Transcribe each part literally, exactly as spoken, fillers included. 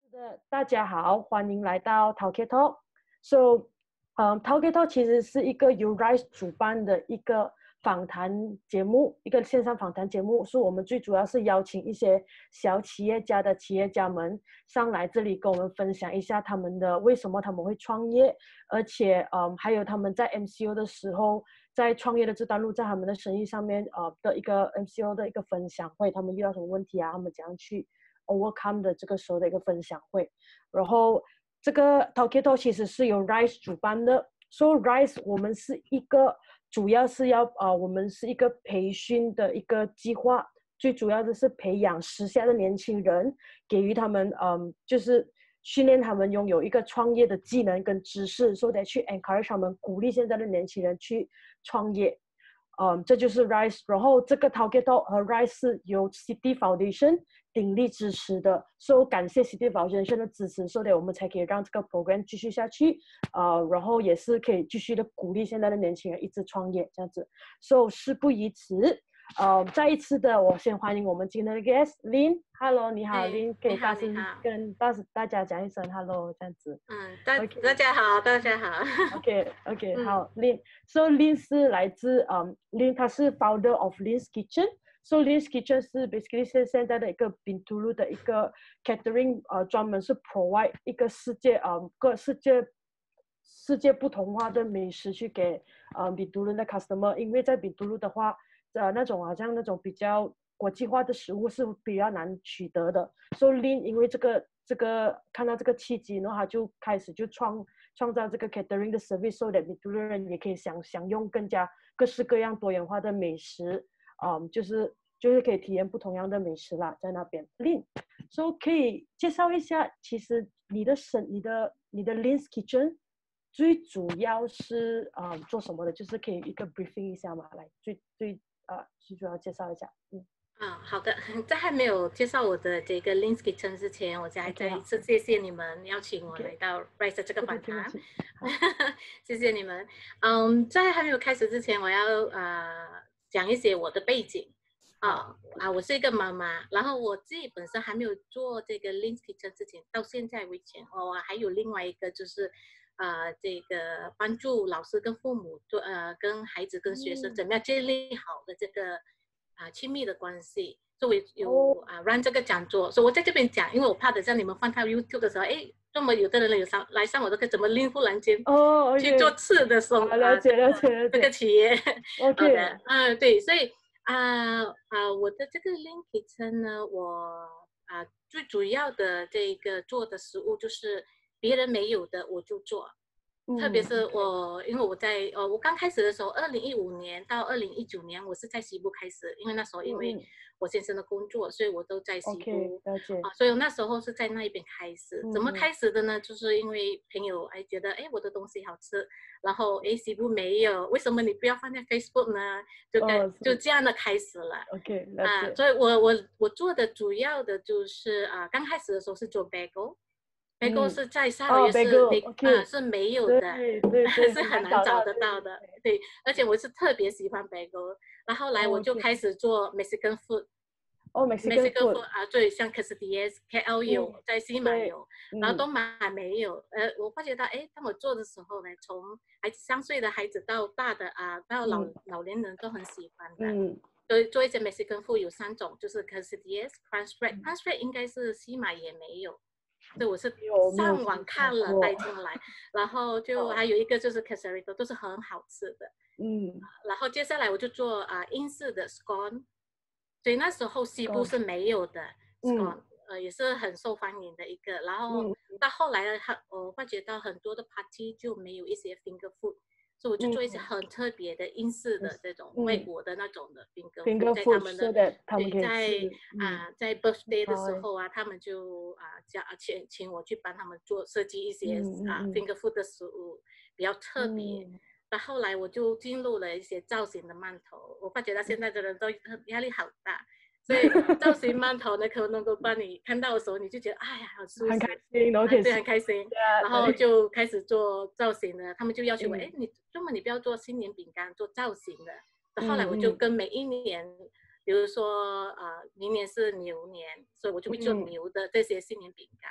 是的，大家好，欢迎来到 Tauke Talks。So，嗯，Tauke Talks 其实是一个由 R Y S E 主办的一个访谈节目，一个线上访谈节目。是我们最主要是邀请一些小企业家的企业家们上来这里跟我们分享一下他们的为什么他们会创业，而且嗯，还有他们在 M C O 的时候，在创业的这段路，在他们的生意上面呃的一个 M C O 的一个分享会，他们遇到什么问题啊，他们怎样去overcome 的这个时候的一个分享会。然后这个 Tauke Talks 其实是由 R Y S E 主办的，所以 R Y S E 我们是一个主要是要呃，我们是一个培训的一个计划，最主要的是培养时下的年轻人，给予他们嗯，就是训练他们拥有一个创业的技能跟知识，所以去 encourage 他们，鼓励现在的年轻人去创业。嗯，这就是 R Y S E。 然后这个 Tauke Talks 和 R Y S E 是由 Citi Foundation 鼎力支持的，所以感谢 Citi Foundation 的支持，所以我们才可以让这个 program 继续下去。呃，然后也是可以继续的鼓励现在的年轻人一直创业这样子。所以事不宜迟，呃，再一次的，我先欢迎我们今天的 guest Lynne。Hello， 你好 ，Lynne，可以大声跟大大家讲一声 Hello 这样子。 嗯，大、okay. 大家好，大家好。 OK OK， 嗯、好 ，Lynne。So Lynne 是来自嗯 ，Lynne 她是 founder of Lynne's Kitchen。So Lynne's Kitchen 是 basically 是现在的一个宾都路的一个 catering， 呃，专门是 provide 一个世界呃各世界世界不同化的美食去给呃宾都路的 customer。因为在宾都路的话，呃那种好像那种比较国际化的食物是比较难取得的。So Lynne 因为这个这个看到这个契机，然后他就开始就创创造这个 catering 的 service，so that 宾都路人也可以享享用更加各式各样多元化的美食。嗯，就是就是可以体验不同样的美食啦，在那边。Lynne， so 可以介绍一下，其实你的生你的你的 Lynne's Kitchen 最主要是啊、呃、做什么的？就是可以一个 briefing 一下嘛，来最最啊、呃、最主要介绍一下。嗯。 啊、哦，好的，在还没有介绍我的这个 Lynne's Kitchen 之前，我再再一次谢谢你们邀请我来到 R Y S E 这个访谈，谢谢你们。嗯，在还没有开始之前，我要呃讲一些我的背景。啊啊，我是一个妈妈，然后我自己本身还没有做这个 Lynne's Kitchen 之前，到现在为止，我还有另外一个就是。呃，这个帮助老师跟父母做呃，跟孩子跟学生怎么样建立好的这个啊、呃、亲密的关系，所以有啊 run 这个讲座，所以我在这边讲，因为我怕等下你们放到 YouTube 的时候，哎，这么有的人有上来上我这个怎么Lynne忽然间哦、 去做次的时候， 啊，了解了解了解这个企业 ，OK， 好的，嗯，对，所以啊啊、呃，我的这个 Lynne Kitchen 呢，我啊、呃、最主要的这个做的食物就是别人没有的我就做。特别是我，因为我在呃，我刚开始的时候，二零一五年到二零一九年，我是在西部开始，因为那时候因为我先生的工作，所以我都在西部， okay, 啊，所以我那时候是在那一边开始。怎么开始的呢？就是因为朋友哎觉得哎我的东西好吃，然后哎西部没有，为什么你不要放在 Facebook 呢？就跟、哦、就这样的开始了。 OK， 啊，所以我我我做的主要的就是啊，刚开始的时候是做 bagel。bagel 是在沙拉越是、 哦 okay. 啊是没有的， 对对对是很难找得到的。对，对，而且我是特别喜欢 bagel， 然后后来我就开始做 Mexican food。 哦 ，Mexican food 啊，对，像 quesadillas、K L 有，嗯、在西马有，然后东马没有。呃，我发觉到，哎，当我做的时候呢，从孩子三岁的孩子到大的啊，到老、嗯、老年人都很喜欢的。嗯。所以做一些 Mexican food 有三种，就是 quesadillas、crunch bread，crunch bread 应该是西马也没有。对，我是上网看了带进来，然后就还有一个就是 quesadilla 都是很好吃的。嗯，然后接下来我就做啊、呃、英式的 scone， 所以那时候西部是没有的 scone，、嗯、呃也是很受欢迎的一个。然后到后来呢，我发觉到很多的 party 就没有一些 finger food。所以我就做一些很特别的英式的这种外国的那种的 finger food， 在他们的对在啊在 birthday 的时候啊，他们就啊叫请请我去帮他们做设计一些啊 finger food 的食物，比较特别。那后来我就进入了一些造型的馒头，我发觉到现在的人都压力好大。所以造型馒头呢，可能够帮你看到的时候，你就觉得哎呀，好舒服， 很开心， 啊、对，很开心。然后就开始做造型了，他们就要求我，哎、嗯，你这么你不要做新年饼干，做造型的。嗯、后来我就跟每一年，嗯、比如说啊、呃，明年是牛年，所以我就会做牛的这些新年饼干。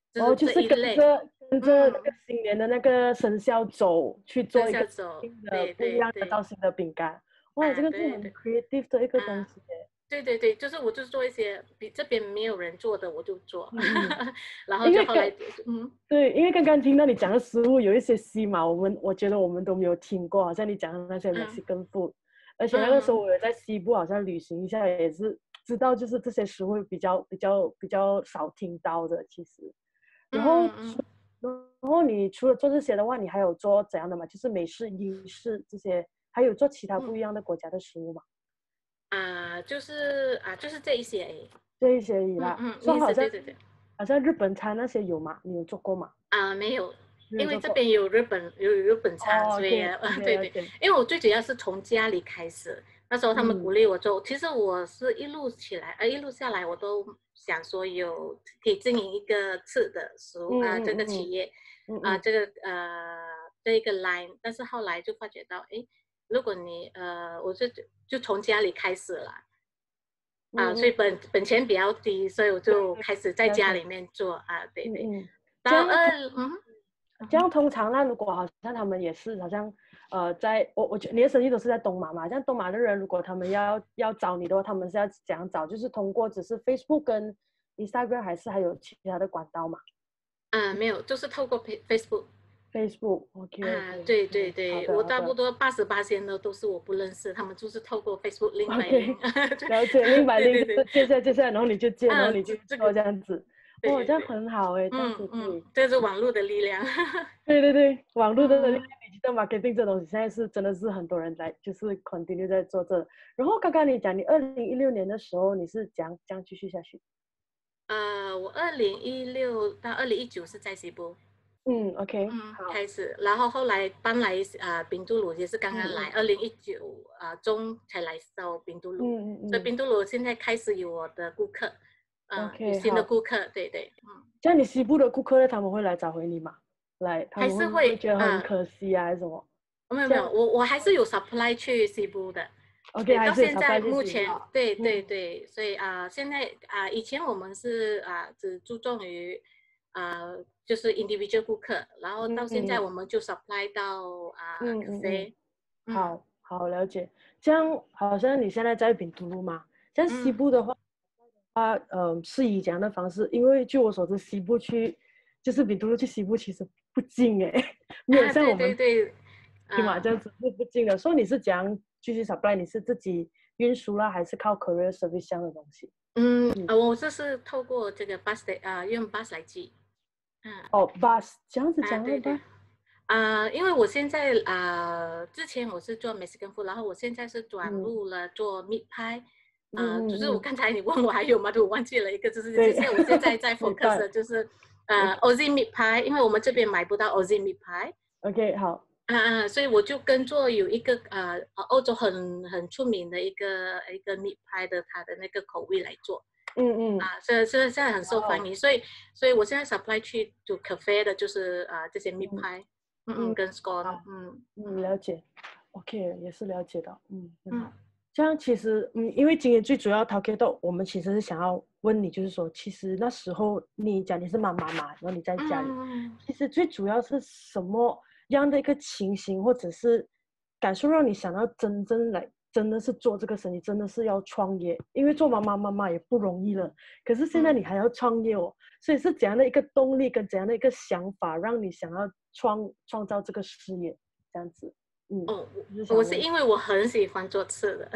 哦，就这是跟一类。 着跟着那嗯， 个新年的那个生肖走去做生一个肖走， 新的对不一样的造对对， 型的饼干。哇，这啊， 个是很对对 creative 的一个东啊。 西耶。 对对对，就是我就是做一些比这边没有人做的我就做， 嗯嗯， 然后因为刚就后来嗯对，因为刚刚听到你讲的食物有一些西马，我们我觉得我们都没有听过，好像你讲的那些嗯 Mexican food，而且那个时候嗯我有在西部好像旅行一下，也是知道就是这些食物比较比较比较少听到的，其实。然后嗯嗯然后你除了做这些的话，你还有做怎样的吗？就是美式、英式这些，还有做其他嗯不一样的国家的食物吗？ 啊，就是啊就是这一些而已。 这一些而已啦。 嗯嗯，意说好像思对对对。 好像日本餐那些有吗？你有做过吗？ 啊，没有，因为这没有做过。 边有日本有日本餐， 哦所以 ，OK， 啊， 了解对对， 了解。 因为我最主要是从家里开始，那时候他们鼓嗯励我做，其实我是一路起来，呃，一路下来我都想说有可以经营一个次的食物啊、呃这个嗯嗯嗯企业啊、呃嗯嗯这个呃这一个 line，但是后来就发觉到，哎，如果你呃，我就就从家里开始了。啊，所以嗯嗯， 本本钱比较低，所以我对就对， 开始在了解。 家里面做啊，对对， 嗯嗯，这到二样通嗯嗯哼这样通常那如果好像他们也是好像呃，在我我觉得你的生意都是在东马嘛，像东马的人如果他们要要找你的话，他们是要怎样找？就是通过只是 Facebook 跟 Instagram，还是还有其他的管道嘛啊，没有，就是透过 Facebook ？Facebook，OK OK， 啊，对对嗯，好对，我差不的好的多八十八仙的都是我不认识，他们就是透过 Facebook link by ，OK， link， 了解，零百零就对对对， 是接下来接下来，然后你就接，然后嗯， 你就这这个做这样子。哦，这样对对， 很好哎，这样嗯嗯， 子可以。 这是网络的力量， 对对对，网络的嗯 digital marketing 这东西，现在是真的是很多人来，就是 continue 在做这。然后刚刚你讲，你二零一六年的时候，你是怎样这样继续下去？ 呃，我二零一六到二零一九是在西部。 嗯，OK， 嗯， 好， 开始，然后后来搬来啊、呃、宾都鲁也是刚刚来， 嗯嗯二零一九啊中才来到宾都鲁， 嗯嗯嗯所以宾都鲁现在开始有我的顾客，呃，有 ，OK， 新的好。 顾客，对对，嗯， 这样你西部的顾客呢，他们会来找回你吗？来，他还们会是会不会觉得很啊、 可惜啊，还是什么？ 呃没有没有， 这样我我还是有 supply 去西部的， ，OK， 对， 还是有到现在 supply 去目前， 西部啊？ 对对嗯对，所以啊、呃现在啊、呃以前我们是啊、呃只注重于啊、呃就是 individual 顾客，然后到现在嗯我们就 supply 到啊、 嗯嗯嗯。 咖啡，嗯好好了解，这样好像你现在在丙都路嘛？像西嗯。 部的话，它呃是以怎样的方式？因为据我所知，西部去就是丙都路去西部其实不近哎，没有啊，对像我们对对， 起码这啊， 样子是不近的。所以你是怎样继续 supply？你是自己运输啦，还是靠 courier service 这样的东西？ 嗯， 嗯， 呃，我这是透过这个 bus 的啊，用 bus 来寄，啊哦，bus 这样子啊， 讲的对对， bus， 啊，因为我现在啊，之前我是做 Mexican food，然后我现在是转嗯入了做 meat pie， 嗯啊，就嗯嗯， 是我刚才你问我还有吗？对，我忘记了一个，就是就对， 是我现在在没 focus 的办就是呃 Aussie meat pie，因为我们这边买不到 Aussie meat pie。 ，OK，好， 啊啊，所以我就跟做有一个呃欧洲很很出名的一个一个 meat pie 的它的那个口味来做。 嗯嗯， 啊，现在现在现在很受欢哦， 迎，所以所以我现在 supply 去 to cafe 的就是啊、呃、这些 meat 嗯 pie，嗯嗯， 嗯， 跟 scone， 好。 嗯嗯嗯，了解，OK，也是了解到，嗯，很嗯好。这样其实，嗯，因为今天最主要 Tauke Talk，我们其实是想要问你，就是说，其实那时候你讲你是妈妈嘛，然后你在家里， 嗯其实最主要是什么样的一个情形，或者是感受让你想要真正来，真的是做这个生意，真的是要创业？因为做妈妈妈妈也不容易了，可是现在嗯你还要创业哦，所以是怎样的一个动力跟怎样的一个想法，让你想要创创造这个事业？这样子，嗯， 哦， 就是我我想问是因为我很喜欢做吃的，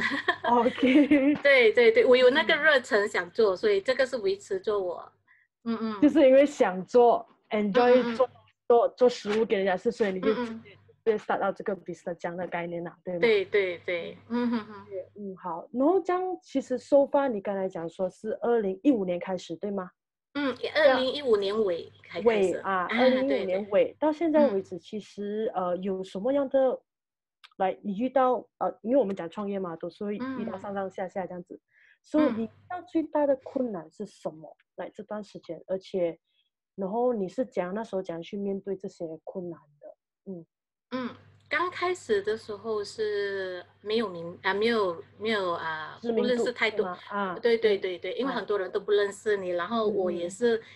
，OK， 对对对，我有那个嗯， 热忱想做，所以这个是维持着我，嗯嗯就是因为想做，enjoy 嗯嗯做做做食物给人家吃，所以你就直嗯嗯， 接直接 start 到这个 business 这样的概念啦，对吗？ 对对对，嗯哼哼， 嗯，好，然后这样其实收发你刚才讲说是二零一五年开始，对吗？ 嗯，二这样零一五年尾才开始尾啊，二啊， 零一五对对， 年尾到现在嗯为止，其实呃有什么样的来你遇到呃，因为我们讲创业嘛，都是会遇到嗯上上下下这样子，所以嗯。 你遇到最大的困难是什么？来这段时间，而且然后你是怎样那时候怎样去面对这些困难的？嗯嗯，刚开始的时候是没有名啊，没有没有啊，不知名认识太多。 度是吗？啊， 对对对， 对对，因为很好， 多人都不认识你，然后嗯我也嗯是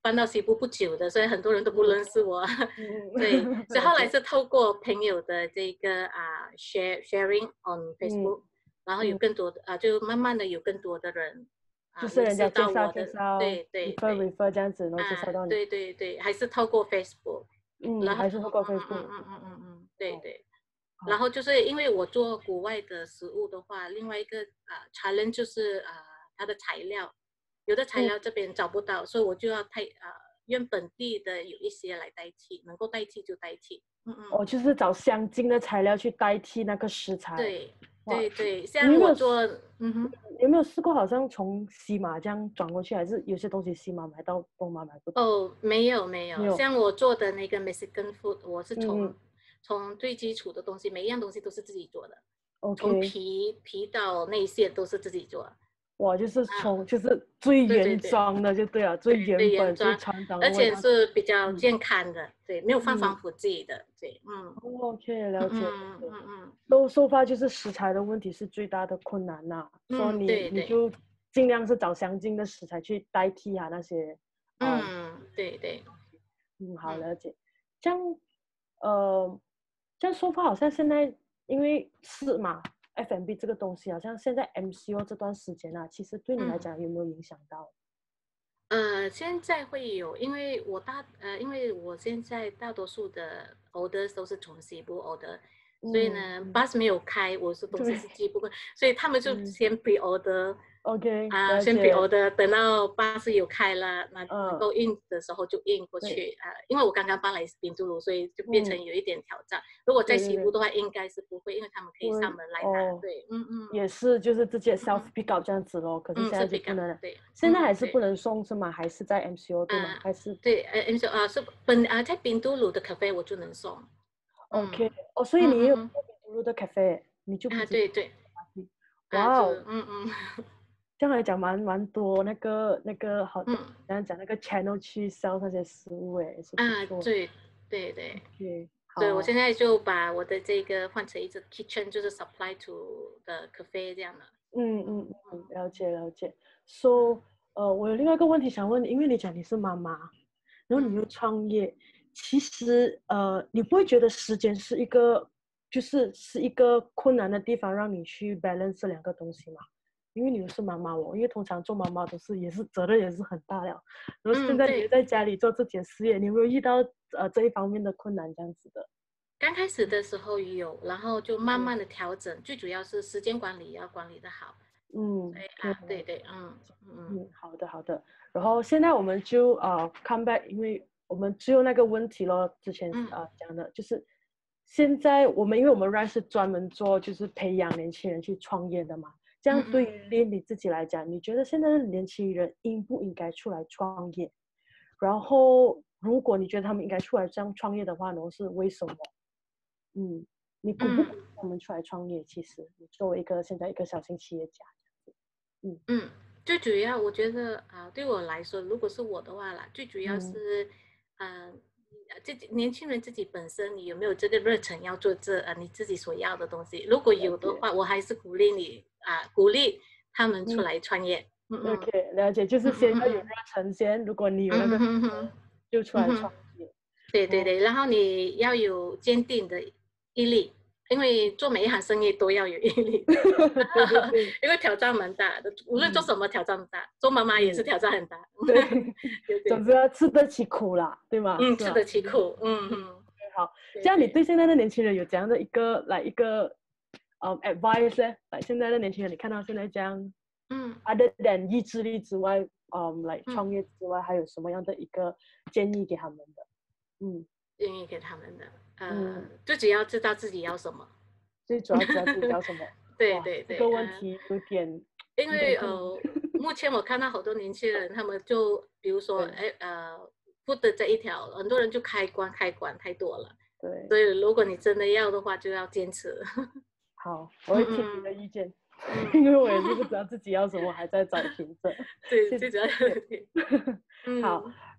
搬到西部不久的，所以很多人都不认识我。 嗯对，所以后来了解是透过朋友的这个啊、share sharing on 嗯 Facebook，、然后有嗯， 更多的啊、就慢慢的有更多的人啊、 就是人家认识介绍介到我的， 绍对对 ，refer 对 refer 这样子，然后介啊、 绍到你。 对对对，还是透过 Facebook， 嗯， 然后还是透过嗯嗯 Facebook。 嗯嗯嗯嗯，对好， 对。然好， 后就是因为我做国外的食物的话，另外一个啊、challenge 就是啊、它的材料，有的材嗯， 料这边找不到，所以我就要太啊、用本地的有一些来代替，能够代替就代替。嗯嗯， 哦，就是找相近的材料去代替那个食材。 对哇， 对对， 你有没有试像我做，嗯哼， 有没有试过，好像从西马这样转过去，还是有些东西西马买到东马买不到？ 哦，没有没有， 没有。 像我做的那个 Mexican food，我是嗯嗯从从最基础的东西，每一样东西都是自己做的，从 ，OK。 皮皮到内馅都是自己做。 哇，就是啊， 从就是最原对对对装的就对了，最对对， 原本最原装， 传统的而味道。 且是比较嗯健康的，对，没有放防嗯腐剂的，对，嗯 ，OK，了解了嗯嗯解。 嗯嗯都收发就是食材的问题是最大的困难呐、说嗯， 你对对， 你就尽量是找相近的食材去代替啊那些。嗯嗯对对， 嗯，好嗯了解。这样呃，这样说法好像现在因为是嘛，F and B 这个东西好像现在 M C O 这段时间啊，其实对你来嗯。 讲有没有影响到？ 呃，现在会有，因为我大呃，因为我现在大多数的 orders 都是从西部 order，所以嗯， 呢嗯 ，bus 没有开，我是东西对， 是寄不过，所以他们就嗯先 pre order， ，OK， 啊、先 pre 了解。 order，等到巴士有开了，那能嗯， 够运的时候就运过对， 去啊、因为我刚刚搬来宾都卢，所以就变成嗯， 有一点挑战。如果在对对对， 西部的话，应该是不会，因为他们可以我上门来拿。 哦， 对，嗯嗯也是就是直接 self 嗯 pick up 这样子咯，可是嗯，是现在就 pick 不 up， 能了， 对， 现在还是不嗯对。 能送是吗？还是在 M C O 对吗？ 啊， 还是对，呃，M 说啊是本啊在宾都鲁的咖啡我就能送， OK？ 嗯哦，所以你也有嗯嗯嗯， 读入的 cafe，你就不啊知道。 对对啊就哇哦， 嗯嗯这样来讲蛮蛮多那个那个好， 嗯刚刚讲那个 channel 去 sell 那些食物诶，也是不啊错。 对对对， OK， 所以我好。 现在就把我的这个换成一个 kitchen，就是 supply to 的咖啡这样的， 嗯嗯嗯嗯， 嗯了解了解。So，呃，我有另外一个问题想问你，因为你讲你是妈妈，然后你又嗯创业，其实呃，你不会觉得时间是一个，就是是一个困难的地方，让你去 balance 这两个东西吗？因为你又是妈妈哦，因为通常做妈妈都是也是责任也是很大了，然后现在你又嗯对， 在家里做自己的事业，你有没有遇到呃这一方面的困难这样子的？ 刚开始的时候有，然后就慢嗯慢的调整，最主要是时间管理要管理的好，所嗯，可以以啊对对嗯嗯嗯，好的好的。然后现在我们就呃 come back，因为我们只有那个问题咯，之前嗯呃讲的就是现在我们因为我们 R Y S E 是专门做就是培养年轻人去创业的嘛。这样嗯嗯。 对于 Lynne 你自己来讲，你觉得现在的年轻人应不应该出来创业？然后如果你觉得他们应该出来这样创业的话呢，是为什么？嗯，你鼓不鼓嗯励他们出来创业？其实你作为一个现在一个小型企业家，嗯嗯，最主要我觉得啊、对我来说，如果是我的话啦，最主要嗯， 是，呃，自己年轻人自己本身你有没有这个热忱要做这呃你自己所要的东西？如果了解。 有的话，我还是鼓励你啊、鼓励他们出嗯来创业。嗯嗯 ，OK，了解，就是嗯嗯先要有热嗯嗯忱先，如果你有那个嗯嗯嗯就出来嗯哼。 创业。哦， 对对对，然后你要有坚定的毅力，因为做每一行生意都要有毅力， 对对对， 因为挑战蛮大的，无论做嗯什么挑战很大，做妈妈也是嗯， 挑战很大。 对， 对对对， 总之要吃得起苦啦，对吗？ 嗯， 是吧？ 吃得起苦，嗯嗯， 嗯， 好，这对对， 样你对现在的年轻人有怎样的一个来一个嗯 advice 呢？来现在的年轻人，你看到现在这样嗯 ，other than 意志力之外，嗯，来嗯， 创业之外，还有什么样的一个建议给他们的？嗯愿意给他们的，呃， 嗯， 就只要知道自己要什么。 最主要知道自己要什么。哇， 对对对， 这个问呃， 题有点因有点困难。 为呃，目前我看到好多年轻人，他们就比如说， 对哎呃，food 的这一条，很多人就开关开关太多了， 对， 所以如果你真的要的话，就要坚持。 好，我会听你的嗯意见， 嗯因为我也是不知嗯， 道自己要什么，还在找寻着。 对， 谢谢最主要谢谢。 是， 好， 嗯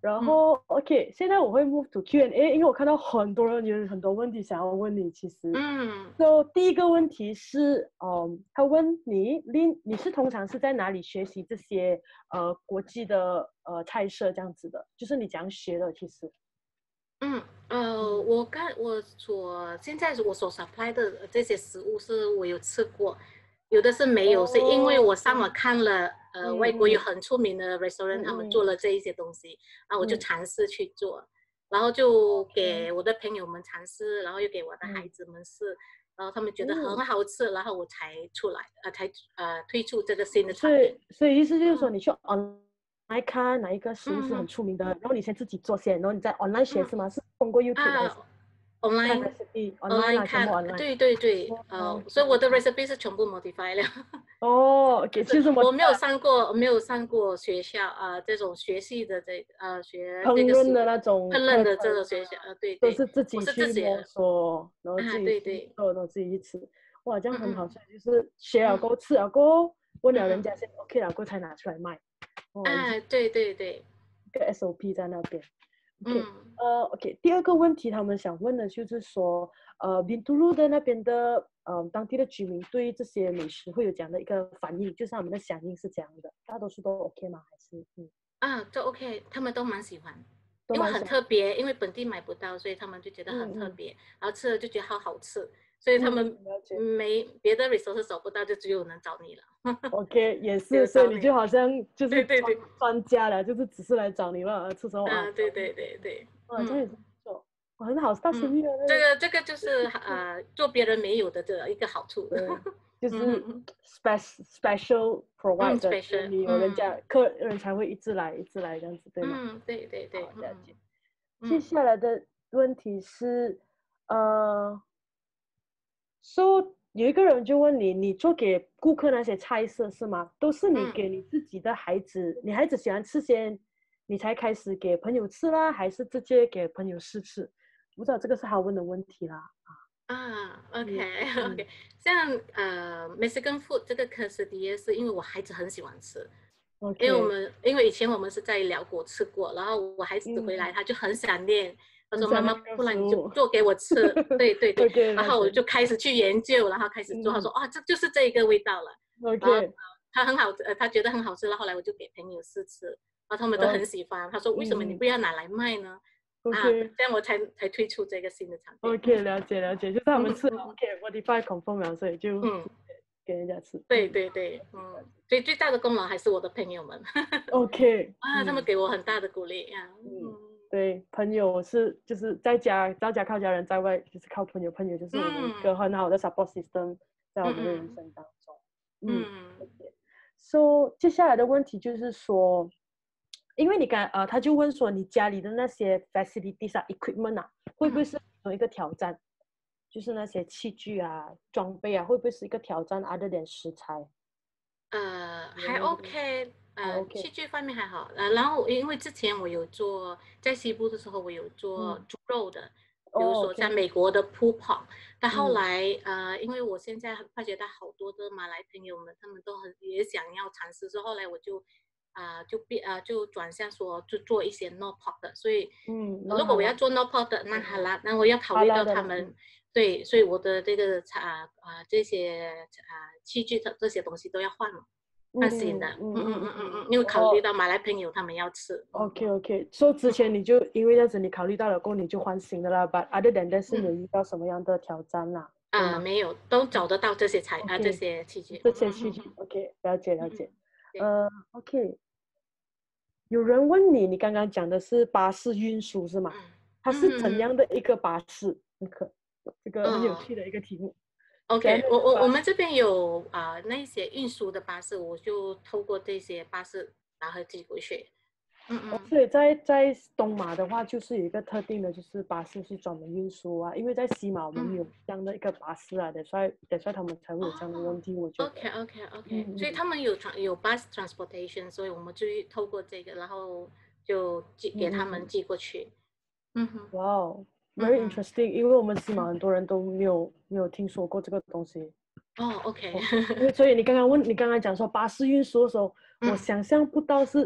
然后、嗯、OK， 现在我会 move to Q and A， 因为我看到很多人有很多问题想要问你。其实， 嗯， so, 第一个问题是，嗯，他问你，你你是通常是在哪里学习这些呃国际的呃菜色这样子的？就是你怎样学的？其实， 嗯呃，我刚我所现在我所 supply 的这些食物是我有吃过，有的是没有，哦、是因为我上网看了，呃，嗯、外国有很出名的 restaurant，、嗯、他们做了这一些东西，然后我就尝试去做，嗯、然后就给我的朋友们尝试，然后又给我的孩子们试，嗯、然后他们觉得很好吃，嗯、然后我才出来，呃，才呃推出这个新的产品。 所以，所以意思就是说，你去 online 来看哪一个食物是很出名的，嗯、然后你先自己做先，然后你在 online 学是吗？嗯、是通过 YouTube 还是？ 啊 online online 啊，全部看， online。 对对对，呃，所以我的 recipe 是全部 modify 了。 哦，其实我没有上过，没有上过学校啊、呃，这种学系的这呃学烹饪的那种烹饪的这种学校，呃，对对， 对， 都是自己去摸索，然后自己去做，然后自己去吃。哇，这样很好，所以就是学了过，吃了过，问了人家先 OK 了过才拿出来卖。 啊，对对对， 一个 S O P 在那边。OK，嗯、呃 ，OK， 第二个问题他们想问的就是说，呃，宾都路的那边的呃当地的居民对这些美食会有这样的一个反应，就是他们的响应是这样的，大多数都 OK 吗？还是嗯啊，都 OK， 他们都蛮喜欢，因为很特别，因为本地买不到，所以他们就觉得很特别，嗯、然后吃了就觉得好好吃，所以他们没、嗯、别的 resource 找不到，就只有能找你了。 OK， 也是，所以你就好像就是专专家了，就是只是来找你了，吃什么啊？ 对对对对， 哇，这样也是不错，哇，很好，大生意啊！ 这个这个就是呃，做别人没有的这一个好处， 就是 special special provide 的，就是你有人家客人才会一直来一直来这样子，对吗？ 嗯，对对对， 了解。接下来的问题是，呃。So 有一个人就问你，你做给顾客那些菜色是吗？都是你给你自己的孩子，嗯、你孩子喜欢吃先，你才开始给朋友吃啦，还是直接给朋友试吃？不知道这个是他问的问题啦。 啊 ，OK OK，、嗯、像呃 Mexican food 这个 quesadilla 是因为我孩子很喜欢吃。Okay. 因为我们因为以前我们是在辽国吃过，然后我孩子回来、嗯、他就很想念，他说妈妈，不然你就做给我吃，对对对， okay, 然后我就开始去研究，然后开始做，嗯、他说啊，这就是这一个味道了， okay. 然后他很好，呃，他觉得很好吃，然后后来我就给朋友试吃，然后他们都很喜欢， oh. 他说为什么你不要拿来卖呢？嗯、啊，这样我才才推出这个新的产品。 OK， 了解了解，就是他们吃、嗯、OK modify confirm 了，所以就嗯。给人家吃， 对对对，嗯，所以最大的功劳还是我的朋友们。 OK， 啊，他们给我很大的鼓励呀、啊。 嗯，对，朋友是就是在家，在家靠家人，在外就是靠朋友，朋友就是我们一个很好的 support system 在我们的人生当中。嗯，嗯 ，So 接下来的问题就是说，因为你刚呃，他就问说你家里的那些 facilities 啊 equipment 啊，会不会是有一个挑战？就是那些器具啊、装备啊，会不会是一个挑战 ？other than 食材？ 呃，还 OK， 呃 ，OK， 器具方面还好。呃，然后因为之前我有做在西部的时候，我有做猪肉的，嗯、比如说在美国的 pulled pork。但后来、嗯、呃，因为我现在发觉到好多的马来朋友们，他们都很也想要尝试，所以后来我就。啊、呃，就变啊、呃，就转向说就做一些 no pork 的，所以，嗯，如果我要做 no pork 的，那好啦，那我要考虑到他们，对，所以我的这个啊啊、呃、这些啊、呃、器具的这些东西都要换了，换新的，嗯嗯嗯嗯嗯，因为考虑到马来朋友他们要吃。 OK OK， 所以之前你就因为这样子，你考虑到了过后你就换新的啦。But other than that 是有遇到什么样的挑战啦？ 啊，没有，都找得到这些材啊这些器具， 这些器具 OK， 了解了解。呃 OK。有人问你，你刚刚讲的是巴士运输是吗？嗯、它是怎样的一个巴士？很可，这个很有趣的一个题目。 哦、OK， 我我我们这边有啊、呃、那些运输的巴士，我就透过这些巴士然后寄过去。 嗯嗯。所以在在东马的话，就是有一个特定的，就是巴士是专门运输啊，因为在西马我们没有这样的一个巴士啊，所以所以他们才会有这样的问题。我觉得。 OK OK OK，、嗯、所以他们有有 bus transportation， 所以我们就透过这个，然后就寄给他们寄过去。嗯哼。 哇哦 ，very interesting，、嗯、因为我们西马很多人都没有没有听说过这个东西。 哦 ，OK。 因为所以你刚刚问，你刚刚讲说巴士运输的时候，嗯、我想象不到是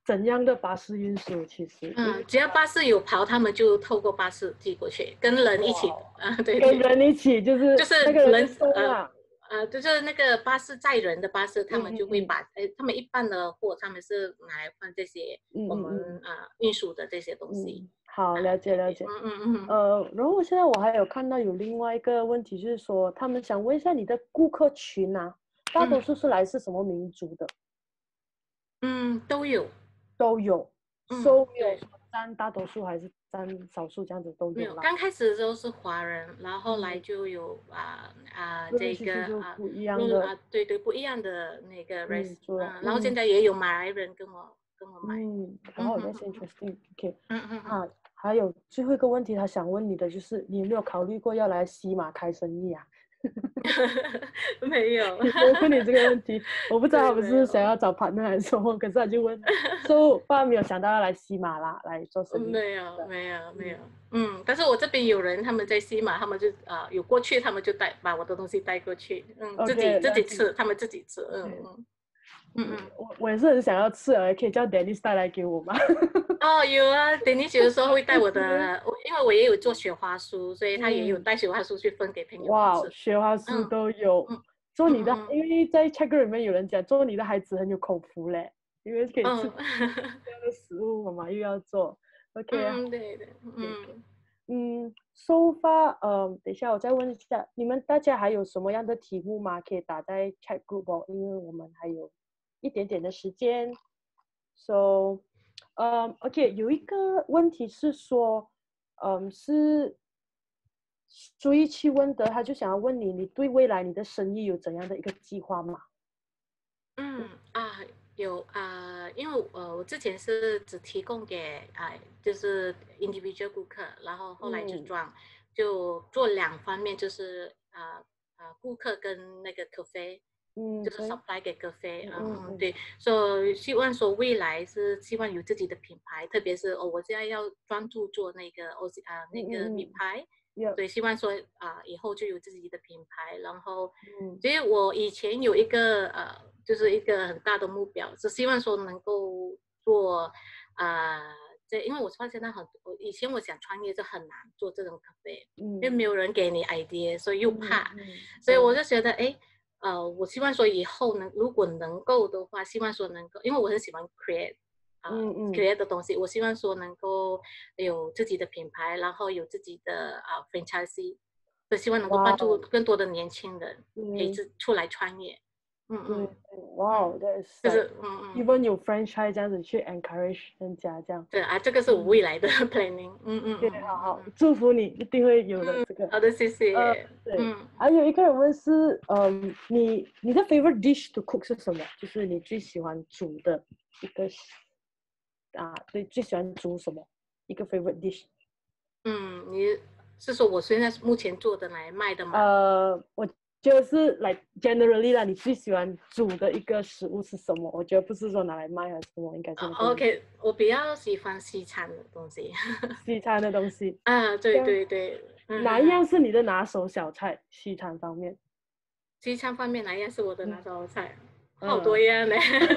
怎样的巴士运输？其实， 嗯，只要巴士有跑，他们就透过巴士寄过去，跟人一起啊，对跟对， 人一起，就是就是那个人人就送呃啊， 呃，就是那个巴士载人的巴士，他们嗯嗯嗯就会把哎，他们一般的货，他们是拿来换这些我们嗯嗯嗯啊运输的这些东西嗯，好， 啊， 了解对对， 了解。 嗯嗯嗯呃，然后现在我还有看到有另外一个问题，就是说他们想问一下你的顾客群啊，大多嗯数是来自什么民族的？ 嗯，都有， 都有， 嗯， so 有对。 说占大多数还是占少数这样子都没有， 有啦。 刚开始的时候是华人，然后后来嗯， 就有啊啊、 陆陆这续续就个啊不一样论啊的对对不一样的那个 race， 民族了。 嗯，然后现嗯在也有马来人跟我跟我买， 嗯，哇，that's 嗯哼哼 interesting。OK， 嗯嗯嗯， 啊，还有最后一个问题，他想问你的就是，你有没有考虑过要来西马开生意啊？ 没有， 有没有问你这个问题？我不知道他对， 们没有， 是想要找 partner 还是什么，可是他就问，so 爸爸没有想到要来西马啦，来做生意。 没有没有没有， 嗯嗯，但是我这边有人他们在西马，他们就啊、有过去，他们就带把我的东西带过去，嗯，自己 ，OK，了解。 自己吃，他们自己吃，嗯 OK， 嗯嗯嗯， 嗯。 我我也是很想要吃啊，可以叫 Dennis 带来给我吗？ 哦，有啊，等你有的时候会带我的，我因为我也有做雪花酥，所以他也有嗯， 带雪花酥去分给朋友们哇， 吃。 雪花酥嗯都有。 嗯做你的， 嗯嗯因为在 c h e c k 里面有人讲，做你的孩子很有口福嘞，因为可以吃嗯这样的食物，妈妈又要做。OK， 嗯嗯，对对， OK OK， 嗯嗯，so far，嗯，等一下我再问一下，你们大家还有什么样的题目吗？可以打在 chat group 哦，因为我们还有一点点的时间。So，嗯，OK，有一个问题是说，嗯，是朱一去问的，他就想要问你，你对未来你的生意有怎样的一个计划吗？ 嗯啊，有啊，因为呃，我之前是只提供给啊、就是 individual 顾客，然后后来就嗯装，就做两方面，就是啊啊、顾客跟那个咖啡。 嗯， 就是对， supply 给咖啡， 嗯嗯嗯， 嗯嗯， 对，所以希望说未来是希望有自己的品牌，特别是哦，我现在要专注做那个 O C 啊那个嗯嗯嗯米牌， ，yeah， 所以希望说啊以后就有自己的品牌，然后， 嗯， 所以我以前有一个呃就是一个很大的目标，是希望说能够做啊。对，因为我发现到很多，以前我想创业就很难做这种咖啡，因为嗯没有人给你 idea，所以又嗯怕， 嗯， 所以我对， 就觉得，哎，呃，我希望说以后能，如果能够的话，希望说能够，因为我很喜欢 create 啊、 嗯嗯， create 的东西，我希望说能够有自己的品牌，然后有自己的啊、franchisee，就希望能够帮助哇哦， 更多的年轻人可以对自出来创业。嗯对， 嗯哇哦嗯， ，that's 就 like 是嗯嗯， even 有 franchise 这样子去 encourage 人家这样， 对啊，这个是我嗯， 未来的 planning。嗯嗯对， 嗯好好， 嗯嗯祝福你一定会有的嗯， 这个。 好的，谢呃， 谢。 对， 嗯。 还有一个人问是，嗯，你你的 favorite dish to cook 是什么？就是你最喜欢煮的一个啊，对，最喜欢煮什么？一个 favorite dish。 嗯，你是说我现在目前做的来卖的吗？ 呃，我觉得是 like generally 啦，你最喜欢煮的一个食物是什么？我觉得不是说拿来卖还是什么，应该是那个哦，OK，我比较喜欢西餐的东西。 西餐的东西。 啊，对这样对对，嗯哪一样嗯嗯， 是你的拿手小菜？西餐方面。 西餐方面哪样是我的拿嗯手菜？好多嗯。 样呢。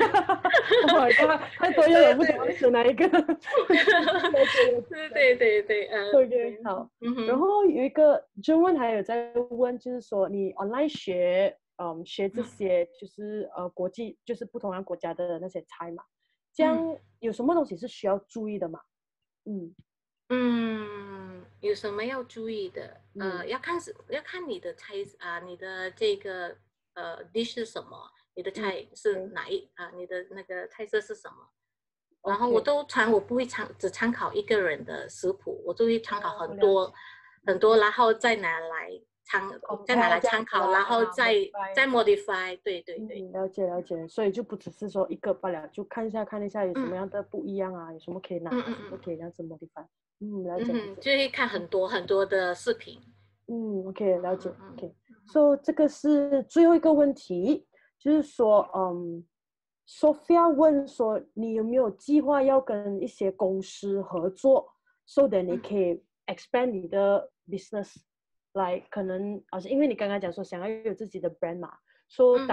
Oh my god，太多样了，不懂要对对选哪一个。了解了对了解。 对对对，呃， OK， 对， 好。 嗯哼， 然后有一个就问还有在问，就是说你 online 学，嗯，学这嗯些就是呃国际就是不同样国家的那些菜嘛，这样嗯有什么东西是需要注意的嘛？嗯嗯，有什么要注意的？呃， 嗯要看是要看你的菜啊、你的这个呃 dish 是什么，你的嗯菜是 ，OK 哪一啊、你的那个菜色是什么？然后我 OK， 都参，我不会参只参考一个人的食谱，我都会参考哦， 很多了解很多，然后再拿来参再拿 ，compare 来这样子啦， 参考，然后啊再 ，modify。 再 modify。对对对， 嗯，了解了解，所以就不只是说一个罢了，就看一下看一下有什么嗯样的不一样啊，有什么可以拿，什么嗯嗯嗯可以这样子 modify。嗯，了嗯哼， 解了解。 就会看很多很多的视频。 嗯，OK，了解嗯嗯 ，OK。 嗯 So 这个是最后一个问题，就是说，嗯，Sophia 问说，你有没有计划要跟一些公司合作，so that 你嗯可以 expand 你的 business，来可能，而且因为你刚刚讲说想要有自己的 brand 嘛，说、so, 嗯嗯打个比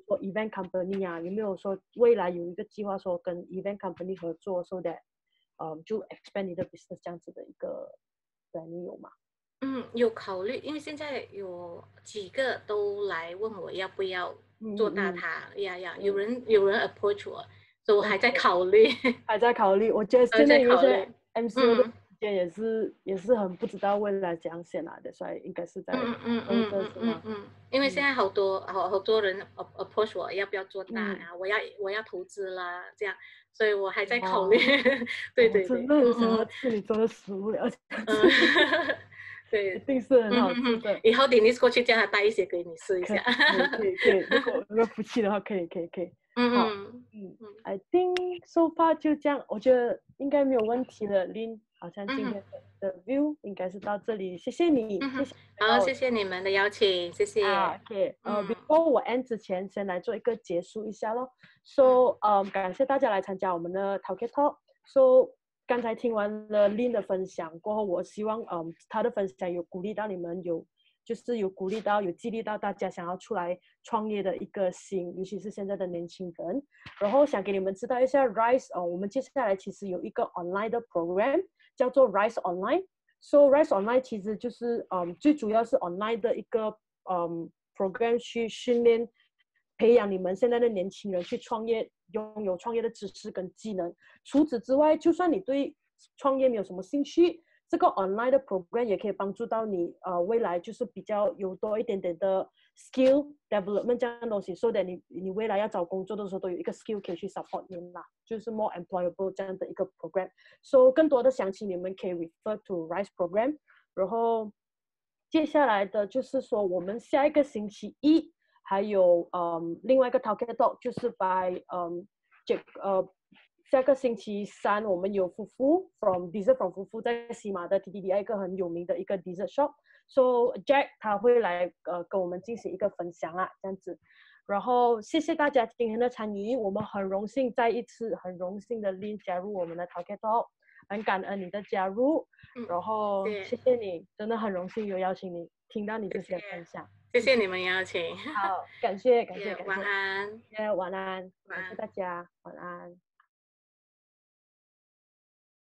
说 event company 啊，有没有说未来有一个计划说跟 event company 合作 ，so that 呃就 expand 你的 business 这样子的一个 planning 有吗？ 嗯，有考虑，因为现在有几个都来问我要不要做大嗯嗯它呀呀， 嗯有人有人 approach 我，所以我还在 ，OK， 考虑， 还在考虑。我觉得还在现在因为现在考虑。 M C O 的时嗯间也是也是很不知道未来怎样先来的，所以应该是在嗯嗯等嗯嗯着是吗？ 嗯嗯，因为现嗯在好多好好多人 approach 我要不要做大嗯， 啊，我要我要投资啦，这样，所以我还在考虑。 哇， 对对对， 我真的很想要嗯嗯吃你做的食物了，而且嗯， 一对， 定是很嗯哼哼， 好吃的。 以后 Denise 过去叫他带一些给你试一可以下。 可以可以可以，如果如果服气的话，可以可以可以。好， 嗯嗯嗯嗯 ，I think so far 就这样，我觉得应该没有问题了。Lynne，好像嗯哼今天的的 view 应该是到这里，谢谢你， 嗯哼， 谢谢你回好， 答我谢谢你们的邀请，谢啊谢。 ，OK，呃嗯 ，before 我 end 之前，先来做一个结束一下咯。So， 嗯嗯，感谢大家来参加我们的 Tauke Talk。So，刚才听完了 Lynne 的分享过后，我希望，嗯，他的分享有鼓励到你们，有就是有鼓励到、有激励到大家想要出来创业的一个心，尤其是现在的年轻人。然后想给你们知道一下 RYSE，哦，我们接下来其实有一个 online 的 program 叫做 RYSE Online。So RYSE Online 其实就是嗯最主要是 online 的一个嗯 program 去训练培养你们现在的年轻人去创业，拥有创业的知识跟技能。除此之外，就算你对创业没有什么兴趣，这个 online 的 program 也可以帮助到你，呃，未来就是比较有多一点点的 skill development 这样的东西，so that 你你未来要找工作的时候都有一个 skill 可以去 support 你啦，就是 more employable 这样的一个 program。So 更多的详情你们可以 refer to RYSE program。然后接下来的就是说，我们下一个星期一还有嗯另外一个 Tauke Talk，就是 by 嗯这呃。下个星期三，我们有夫妇 from dessert from 夫妇在西马的 T T D I 一个很有名的一个 dessert shop，so Jack 他会来呃跟我们进行一个分享啊，这样子。然后谢谢大家今天的参与，我们很荣幸再一次很荣幸的 Lynne 加入我们的 Tauke Talk， 很感恩你的加入， 嗯， 然后谢谢谢你，真的很荣幸有邀请你听到你这些分享， 谢谢你们邀请。 好，感谢感谢也晚感谢， 安， 也晚安，感谢晚安。 大家，晚安。